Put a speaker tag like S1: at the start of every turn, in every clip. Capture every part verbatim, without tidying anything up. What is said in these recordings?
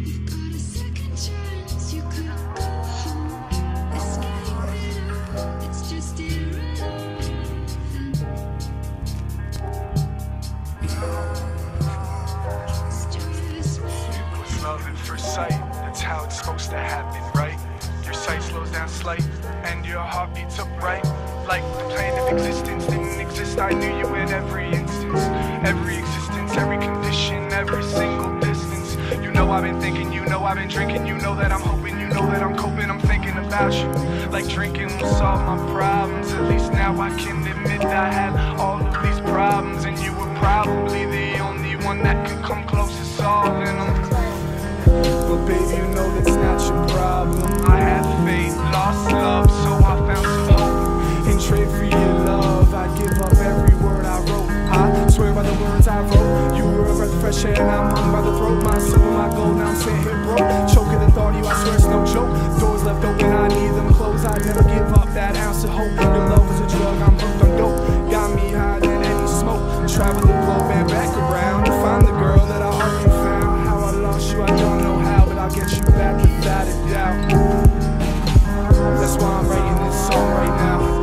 S1: Love at first sight, that's how it's supposed to happen, right? Your sight slows down slight, and your heart beats up right. Like the plane of existence didn't exist, I knew you in every instance. Every existence, every condition, every single distance. You know I've been thinking, you know I've been drinking. You know that I'm hoping, you know that I'm coping. I'm thinking about you, like drinking will solve my problems. At least now I can admit I had all of these problems, and you were probably the only one that could come close to solving them. But baby, you know that's not your problem. I had faith, lost love, so I found some hope. In trade for your love, I give up every word I wrote. I swear by the words I wrote. You were a breath of fresh air and I'm hung by the throat. My silver, my gold, now I'm sitting here broke. Choke at the thought of you, I swear it's no joke. Doors left open, I need them closed. I never give up that ounce of hope. Your love is a drug, I'm hooked on dope. Got me higher than any smoke. Travel the globe and back around to find the girl that I already found. How I lost you, I don't know how, but I'll get you back without a doubt. That's why I'm writing this song right now.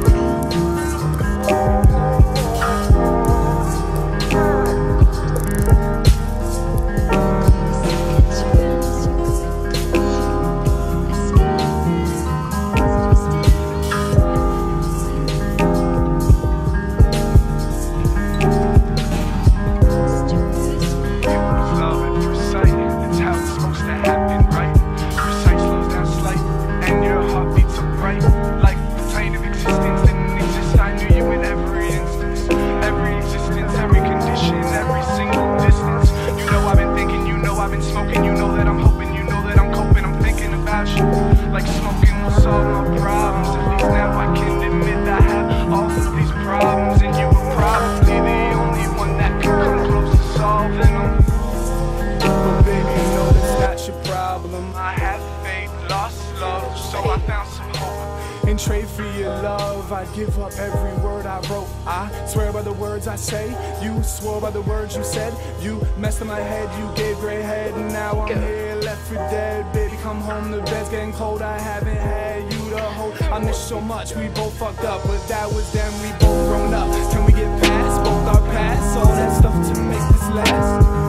S1: Like smoking will solve my problems. At least now I can admit I have all of these problems, and you were probably the only one that could come close to solving them. But baby, you know that's not your problem. I had faith, lost love, so I found some hope. In trade for your love, I give up every word I wrote. I swear by the words I say. You swore by the words you said. You messed in my head, you gave gray head, and now I'm here left for dead. Baby, come home, the bed's getting cold. I haven't had you to hold. I miss so much, we both fucked up, but that was then, we both grown up. Can we get past both our past? All that stuff to make this last.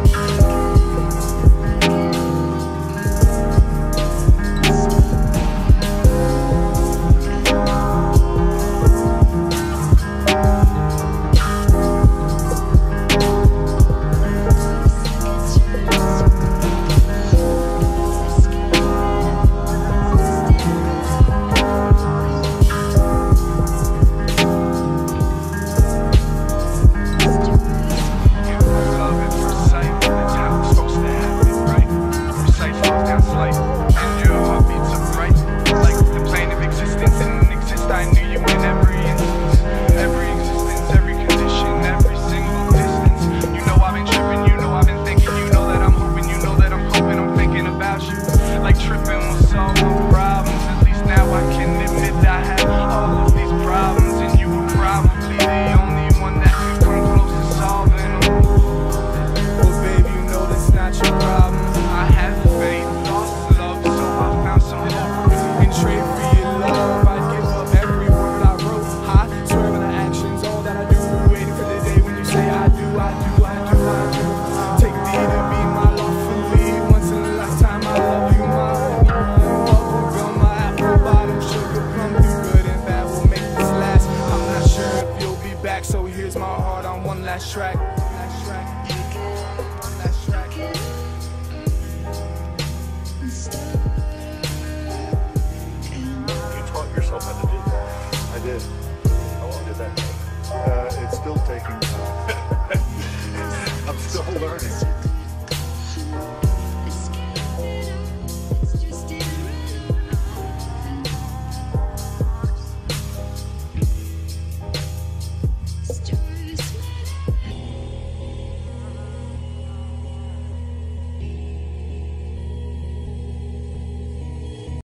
S1: So here's my heart on one last track. Last track. One last track.
S2: You taught yourself how to do that?
S3: I did.
S2: How long did that take?
S3: Uh, it's still taking time.
S2: I'm still learning.